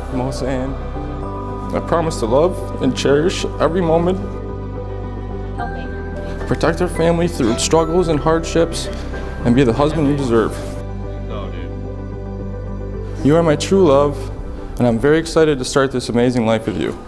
Mohsen. I promise to love and cherish every moment. Helping. Protect our family through struggles and hardships, and be the husband you deserve. No, dude. You are my true love, and I'm very excited to start this amazing life with you.